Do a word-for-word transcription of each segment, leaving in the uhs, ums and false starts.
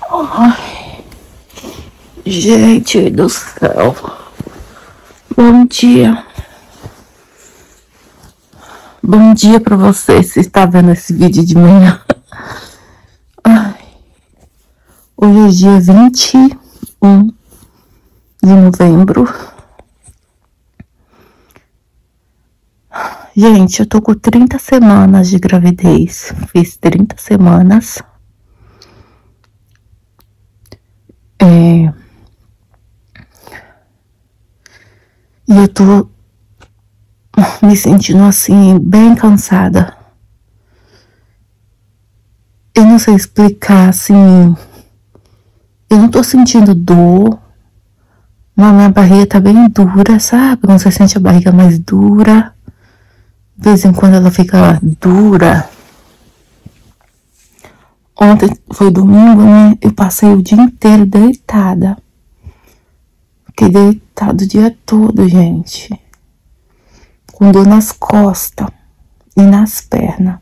Ai, gente do céu. Bom dia. Bom dia pra você, se está vendo esse vídeo de manhã. Ai. Hoje é dia vinte e um de novembro. Gente, eu tô com trinta semanas de gravidez. Fiz trinta semanas. É... E eu tô me sentindo assim, bem cansada. Eu não sei explicar, assim... Eu não tô sentindo dor. Mas minha barriga tá bem dura, sabe? Quando você sente a barriga mais dura. De vez em quando ela fica dura. Ontem foi domingo, né? Eu passei o dia inteiro deitada. Fiquei deitada o dia todo, gente. Com dor nas costas e nas pernas.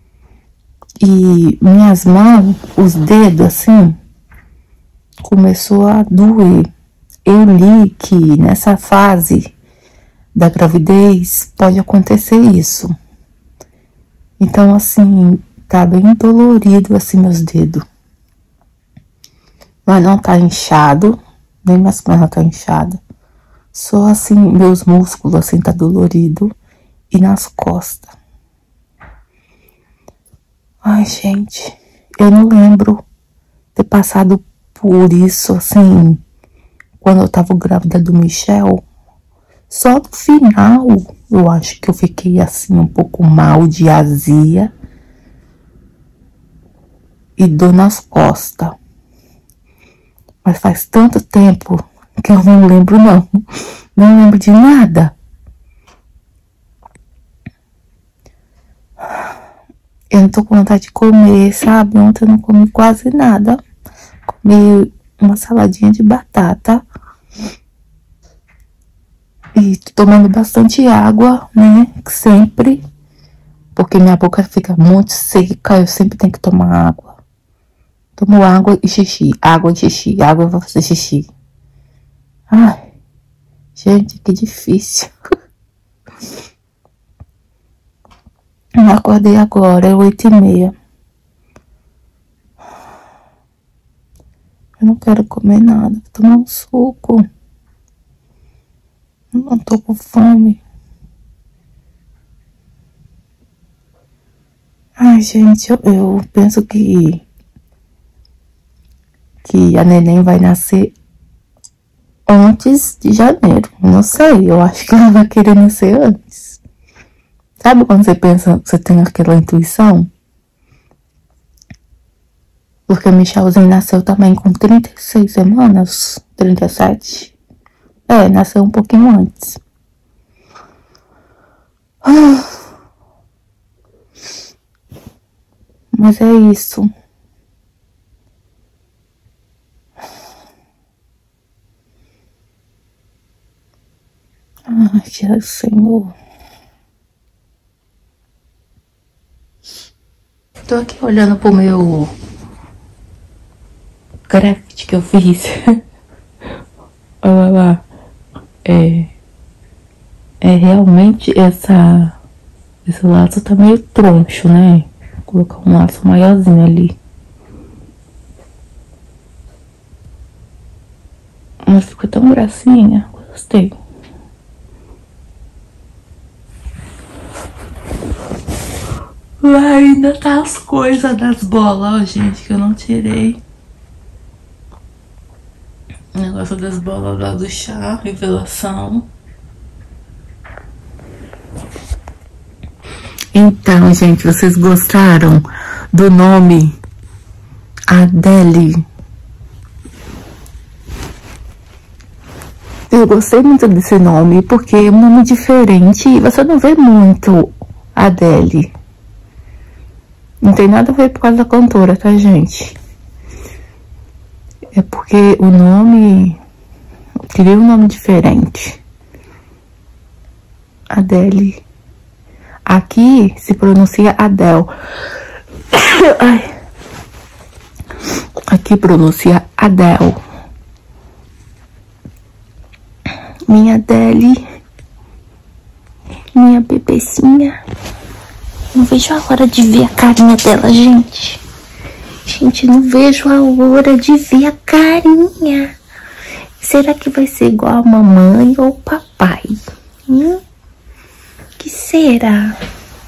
E minhas mãos, os dedos assim, começou a doer. Eu li que nessa fase da gravidez pode acontecer isso. Então, assim, tá bem dolorido assim meus dedos. Mas não tá inchado, nem minhas pernas tá inchada. Só assim, meus músculos assim tá dolorido e nas costas. Ai, gente, eu não lembro ter passado por isso assim, quando eu tava grávida do Michel. Só no final, eu acho que eu fiquei assim um pouco mal de azia e dor nas costas. Mas faz tanto tempo que eu não lembro não. Não lembro de nada. Eu não tô com vontade de comer, sabe? Ontem eu não comi quase nada. Comi uma saladinha de batata. E tô tomando bastante água, né? Sempre. Porque minha boca fica muito seca. Eu sempre tenho que tomar água. Tomo água e xixi. Água e xixi. Água pra fazer xixi. Ai. Gente, que difícil. Eu acordei agora. É oito e meia. Eu não quero comer nada. Vou tomar um suco. Eu não tô com fome. Ai, gente, eu, eu penso que... Que a neném vai nascer antes de janeiro. Não sei, eu acho que ela vai querer nascer antes. Sabe quando você pensa, você tem aquela intuição? Porque o Michelzinho nasceu também com trinta e seis semanas, trinta e sete. É, nasceu um pouquinho antes. Ah. Mas é isso. Ai, Jesus Senhor. Tô aqui olhando pro meu craft que eu fiz. Olha lá. É, é realmente essa, esse laço tá meio troncho, né? Vou colocar um laço maiorzinho ali. Mas ficou tão gracinha. Gostei. Lá ainda tá as coisas das bolas, ó, gente, que eu não tirei. O negócio das bolas lá do chá, revelação. Então, gente, vocês gostaram do nome Adele? Eu gostei muito desse nome, porque é um nome diferente e você não vê muito Adele. Não tem nada a ver por causa da cantora, tá, gente? É porque o nome... Eu queria um nome diferente. Adele. Aqui se pronuncia Adele. Ai. Aqui pronuncia Adele. Minha Adele. Minha bebezinha. Não vejo a hora de ver a carinha dela, gente. Gente, não vejo a hora de ver a carinha. Será que vai ser igual a mamãe ou o papai? Hum? Que será?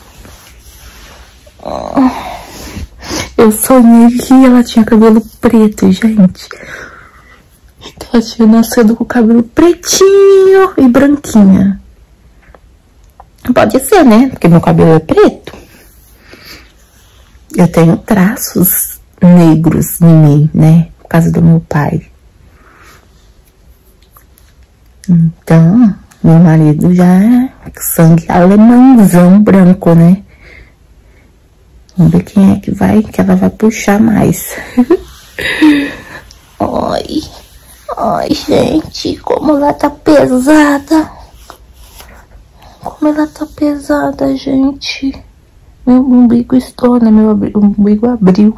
Oh. Eu sonhei que ela tinha cabelo preto, gente. Que ela tinha nascido com o cabelo pretinho e branquinha. Pode ser, né? Porque meu cabelo é preto. Eu tenho traços negros em mim, né? Por causa do meu pai. Então, meu marido já é sangue alemãozão branco, né? Vamos ver quem é que vai, que ela vai puxar mais. Ai, ai, gente, como ela tá pesada. Como ela tá pesada, gente. Meu umbigo estoura, né? Meu umbigo abriu.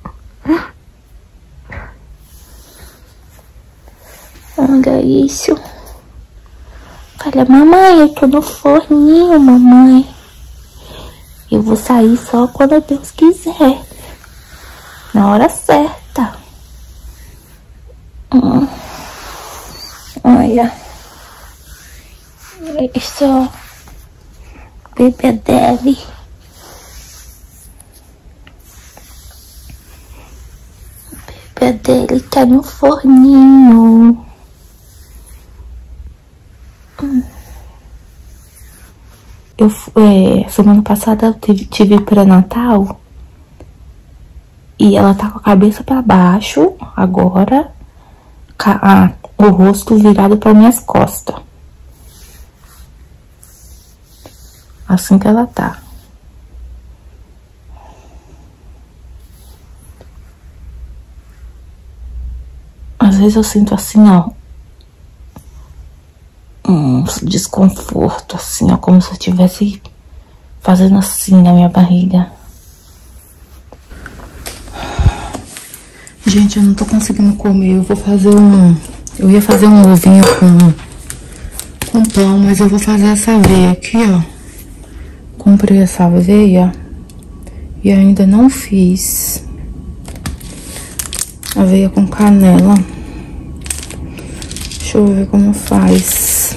Olha isso. Olha, mamãe, eu tô no forninho, mamãe. Eu vou sair só quando Deus quiser. Na hora certa. Hum. Olha. Isso. Bebê dele. Bebê dele tá no forninho. Hum. Eu, é, semana passada eu tive, tive pré-natal e ela tá com a cabeça pra baixo agora, a, o rosto virado para minhas costas. Assim que ela tá. Às vezes eu sinto assim, ó, um desconforto, assim, ó, como se eu estivesse fazendo assim na minha barriga. Gente, eu não tô conseguindo comer. Eu vou fazer um... Eu ia fazer um ovinho com, com pão, mas eu vou fazer essa aveia aqui, ó. Comprei essa aveia e ainda não fiz. Aveia com canela. Deixa eu ver como faz.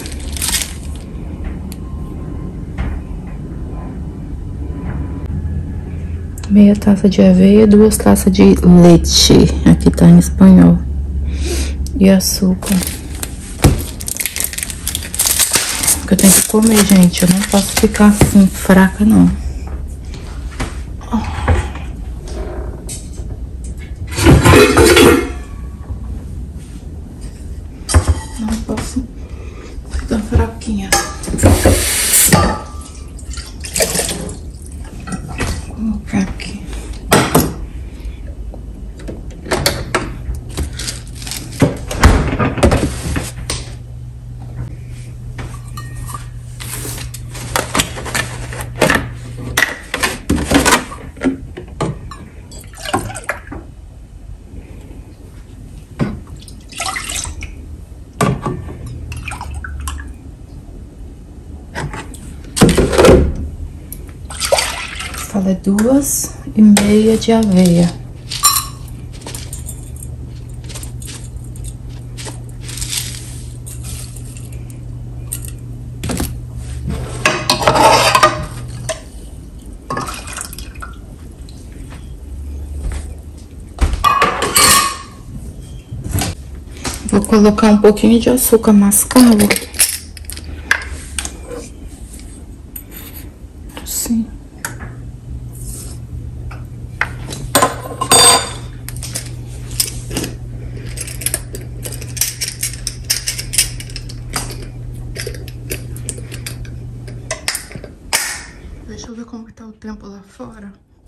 Meia taça de aveia, duas taças de leite. Aqui tá em espanhol. E açúcar. Porque eu tenho que comer, gente. Eu não posso ficar assim, fraca, não. Não posso ficar fraquinha. Vou colocar aqui. Falei duas e meia de aveia. Vou colocar um pouquinho de açúcar mascavo. Assim. Deixa eu ver como que tá o tempo lá fora.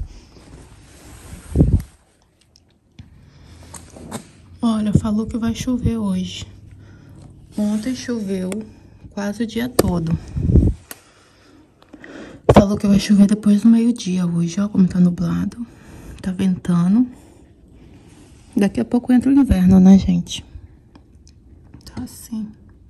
Olha, falou que vai chover hoje. Ontem choveu quase o dia todo. Falou que vai chover depois do meio-dia hoje, ó, como tá nublado. Tá ventando. Daqui a pouco entra o inverno, né, gente? Tá assim.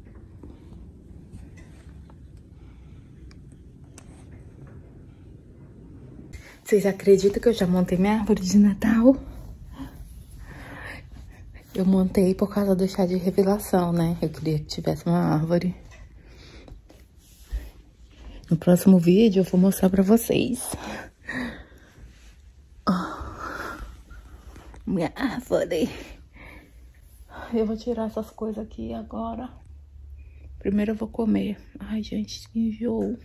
Vocês acreditam que eu já montei minha árvore de Natal? Eu montei por causa do chá de revelação, né? Eu queria que tivesse uma árvore. No próximo vídeo eu vou mostrar pra vocês. Oh, minha árvore. Eu vou tirar essas coisas aqui agora. Primeiro eu vou comer. Ai, gente, que enjoo.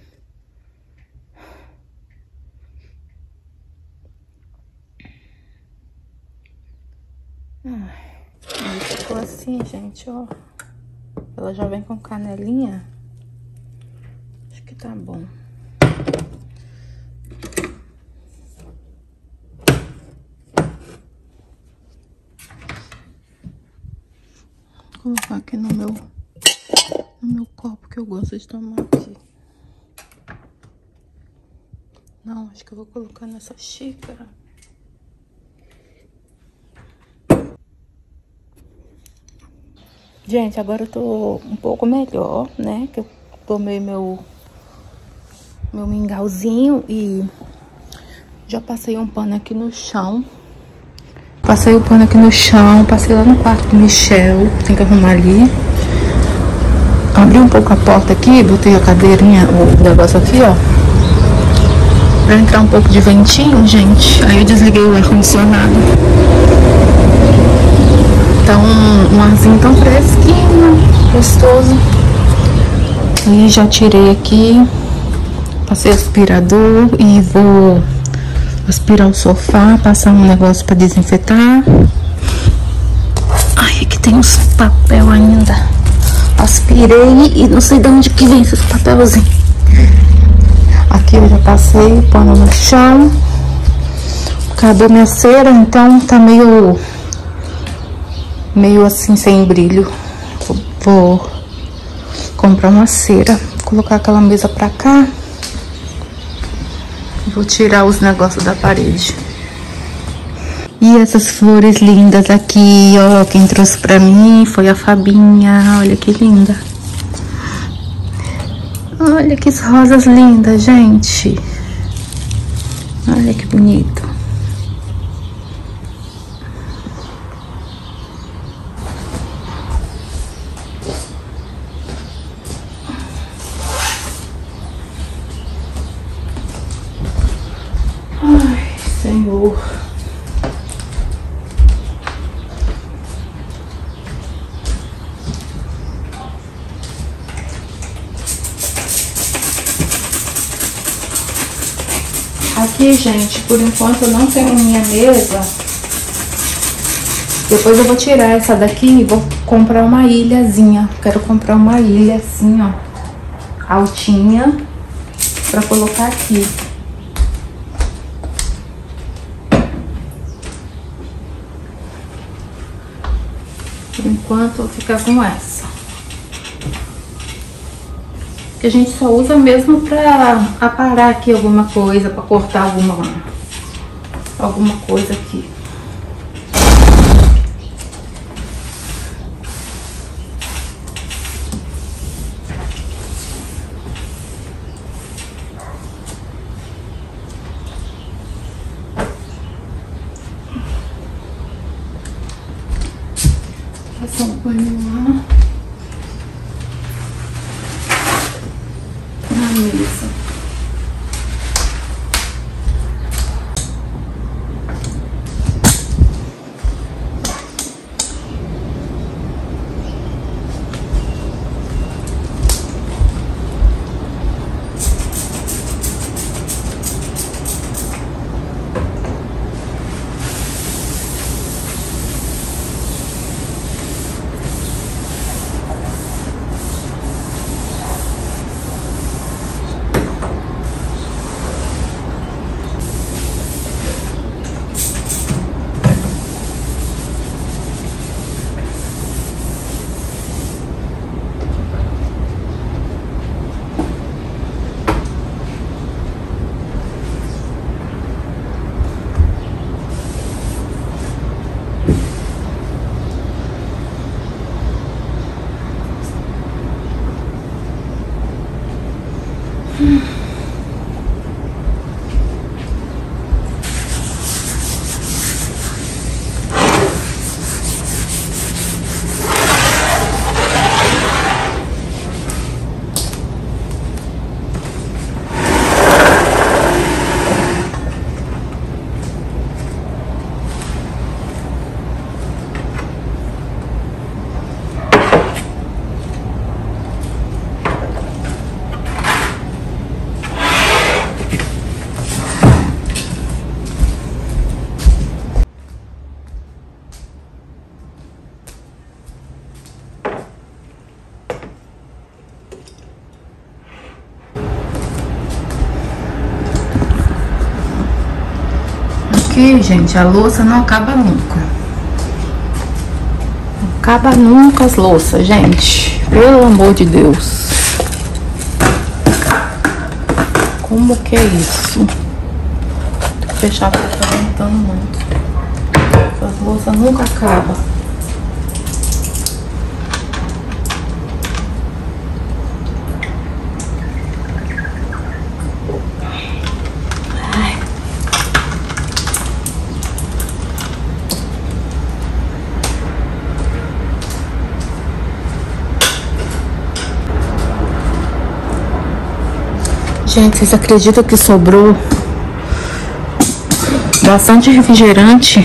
Ai. Aí ficou assim, gente, ó. Ela já vem com canelinha. Acho que tá bom. Vou colocar aqui no meu, no meu copo que eu gosto de tomar aqui. Não, acho que eu vou colocar nessa xícara. Gente, agora eu tô um pouco melhor, né? Que eu tomei meu, meu mingauzinho e já passei um pano aqui no chão. Passei o pano aqui no chão, passei lá no quarto do Michel, tem que arrumar ali. Abri um pouco a porta aqui, botei a cadeirinha, o negócio aqui, ó. Pra entrar um pouco de ventinho, gente. Aí eu desliguei o ar-condicionado. Tá um, um arzinho tão fresquinho, gostoso. E já tirei aqui, passei aspirador e vou aspirar o sofá, passar um negócio pra desinfetar. Ai, aqui tem uns papel ainda. Aspirei e não sei de onde que vem esses papelzinhos. Aqui eu já passei o pano no chão. Acabou minha cera, então tá meio... meio assim, sem brilho. Vou, vou comprar uma cera, vou colocar aquela mesa pra cá. Vou tirar os negócios da parede. E essas flores lindas aqui, ó, quem trouxe pra mim foi a Fabinha. Olha que linda. Olha que rosas lindas, gente. Olha que bonito. Ai, Senhor. Aqui, gente, por enquanto eu não tenho minha mesa. Depois eu vou tirar essa daqui e vou comprar uma ilhazinha. Quero comprar uma ilha assim, ó, altinha, pra colocar aqui. Por enquanto eu vou ficar com essa. Que a gente só usa mesmo pra aparar aqui alguma coisa, pra cortar alguma, alguma coisa aqui. Passar um paninho lá. Isso. aqui, gente, a louça não acaba nunca. Não acaba nunca as louças, gente. Pelo amor de Deus. Como que é isso? Tem que fechar porque tá ventando muito. As louças nunca acabam. Gente, vocês acreditam que sobrou bastante refrigerante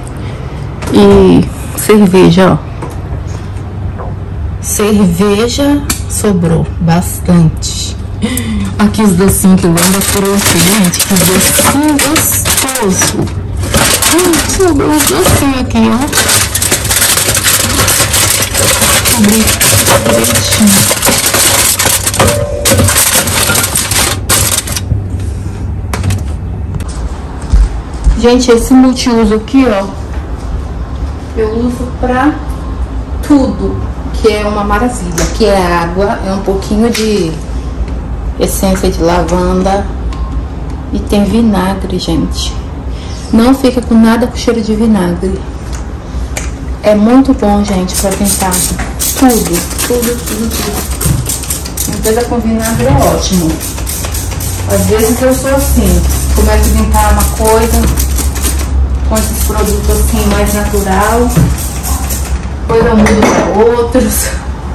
e cerveja, ó. Cerveja sobrou bastante. Aqui os docinhos que eu ando trouxe, gente. Que docinho gostoso. Hum, sobrou os docinhos aqui, ó. Cobri direitinho. Gente, esse multiuso aqui, ó, eu uso pra tudo, que é uma maravilha. Aqui é água, é um pouquinho de essência de lavanda e tem vinagre, gente. Não fica com nada com cheiro de vinagre. É muito bom, gente, pra tentar tudo, tudo, tudo, tudo. Uma coisa com vinagre é ótimo. Às vezes eu sou assim, começo a limpar uma coisa com esses produtos assim mais natural, depois eu mudo para outros.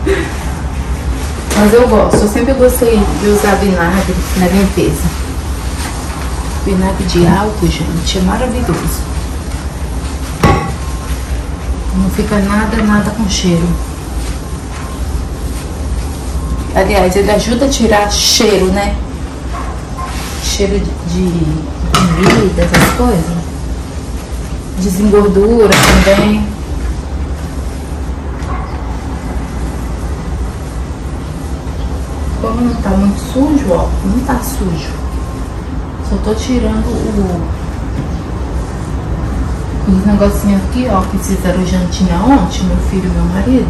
Mas eu gosto, eu sempre gostei de usar vinagre na limpeza. Vinagre de álcool, gente, é maravilhoso. Não fica nada, nada com cheiro. Aliás, ele ajuda a tirar cheiro, né? Cheiro de, de comida, essas coisas. Desengordura também. Como não tá muito sujo, ó, não tá sujo. Só tô tirando o os negocinhos aqui, ó, que fizeram jantinha ontem, meu filho e meu marido.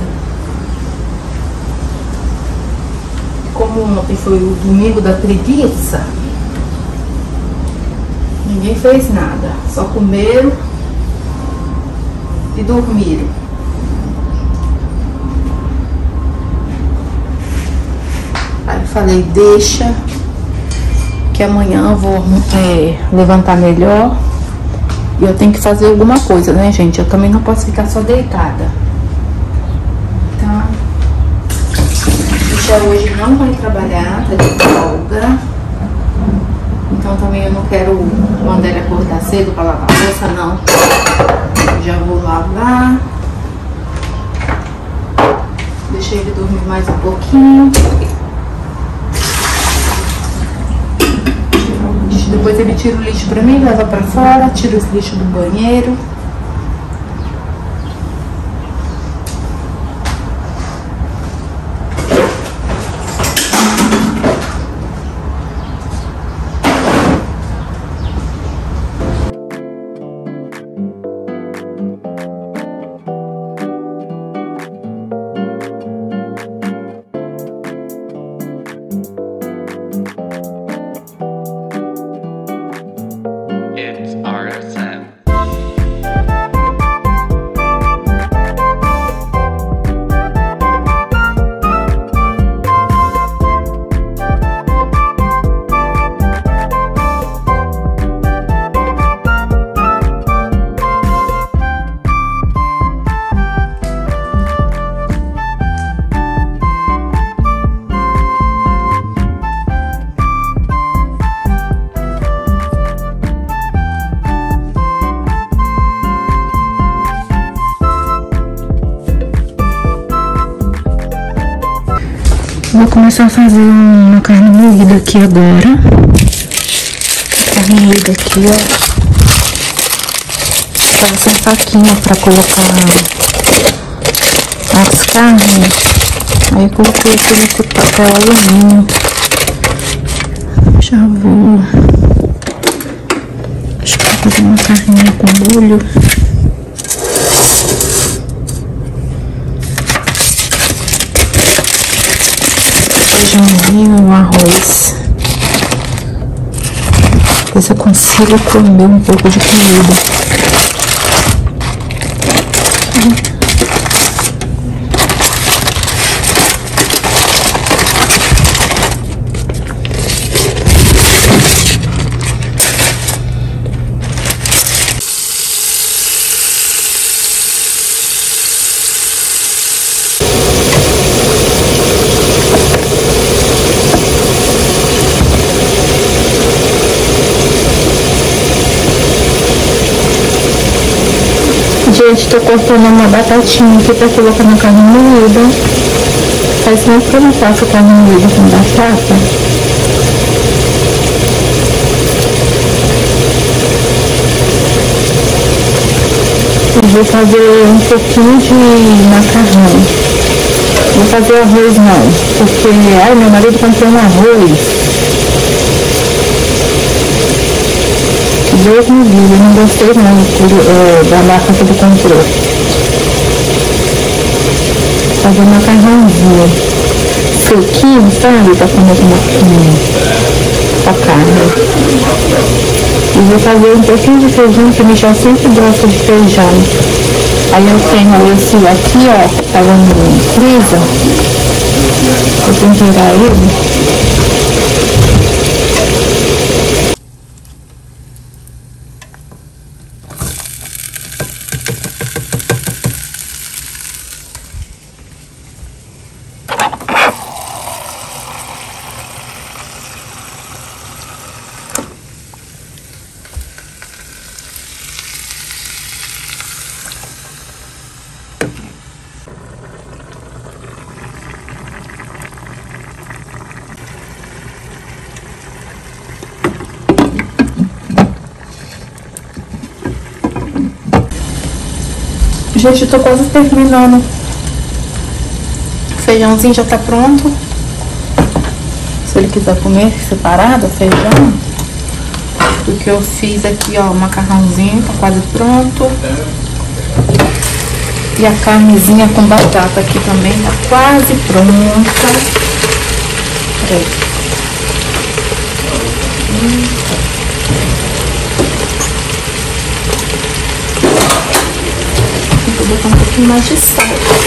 Como ontem foi o domingo da preguiça, ninguém fez nada, só comeram e dormiram. Aí eu falei, deixa que amanhã eu vou é, levantar melhor e eu tenho que fazer alguma coisa, né, gente? Eu também não posso ficar só deitada. Então, Michel hoje não vai trabalhar, tá de folga. Então também eu não quero mandar ele acordar cedo pra lavar a louça, não. Já vou lavar. Deixei ele dormir mais um pouquinho. Depois ele tira o lixo pra mim, leva pra fora, tira os lixos do banheiro. Vou começar a fazer uma carne moída aqui agora. Carne moída aqui, ó. Tava sem faquinha pra colocar as carnes. Aí eu coloquei aqui nesse papel alumínio. Já vou... Acho que fazer uma carninha com molho. Feijãozinho, um arroz. Ver se eu consigo comer um pouco de comida. Gente, tô cortando uma batatinha aqui pra colocar na carne moída. Faz tempo que eu não faço carne moída com batata. Eu vou fazer um pouquinho de macarrão. Vou fazer arroz não, porque ai, meu marido comprou um arroz. Deus me livre, eu não gostei não é, da marca que ele comprou. Fazer um macarrãozinho sequinho, sabe? Pra comer com a carne. E vou fazer um pouquinho de feijão, que o Michel sempre gosta de feijão. Aí eu tenho esse aqui, ó, tava no freezer. Vou temperar ele. Gente, eu tô quase terminando. O feijãozinho já tá pronto. Se ele quiser comer separado, o feijão. Do que eu fiz aqui, ó, o macarrãozinho tá quase pronto. E a carnezinha com batata aqui também tá quase pronta. Peraí. Hum. Vou botar um pouquinho mais de sal.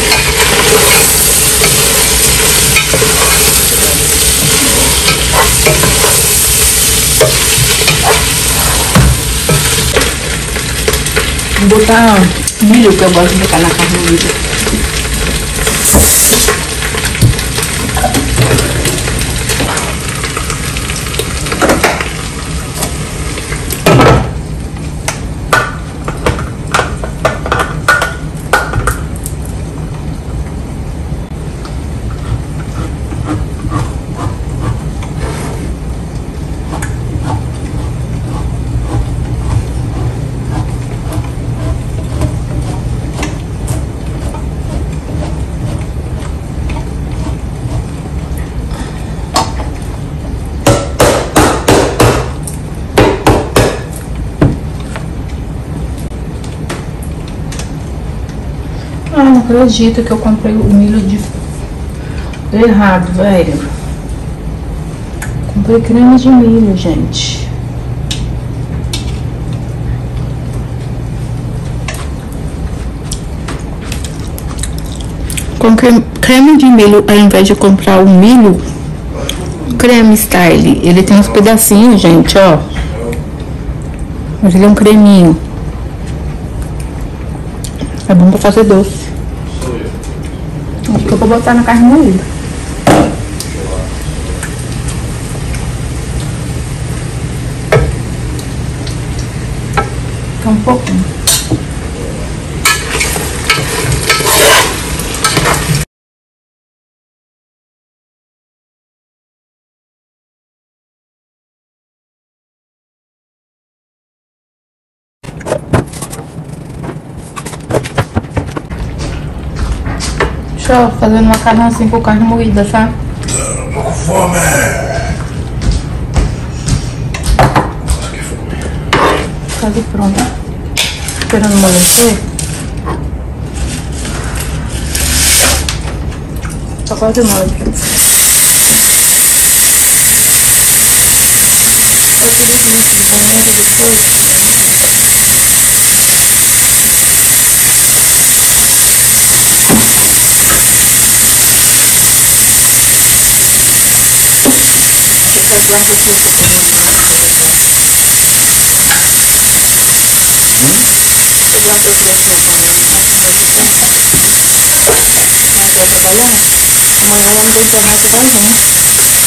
Vou botar milho, que eu gosto de botar na carne moída. Ah, não acredito que eu comprei o milho de errado, velho. Comprei creme de milho, gente. Com creme de milho, ao invés de comprar o milho creme style, ele tem uns pedacinhos, gente, ó. Mas ele é um creminho. É bom pra fazer doce. Acho que eu vou botar na carne moída. Fica um pouquinho. Deixa eu fazer um macarrão assim com carne moída, tá? Tô com fome! Nossa, que fome! tá ali pronto. Esperando amolecer. Tá quase mole. Eu queria vir aqui do banheiro depois. Essas blancas aqui eu tô fazendo pra você. Esse blanco aqui eu tô fazendo pra você. Mas vai trabalhar? Amanhã vamos ver internet com a gente.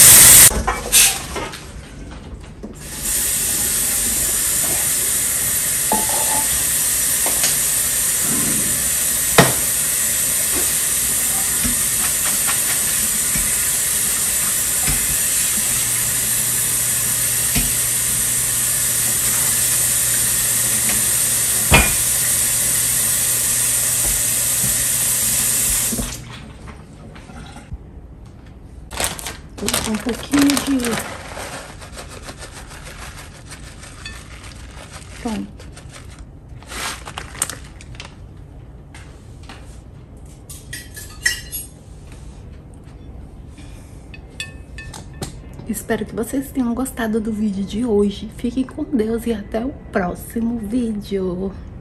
Vou botar um pouquinho de... Pronto. Espero que vocês tenham gostado do vídeo de hoje. Fiquem com Deus e até o próximo vídeo.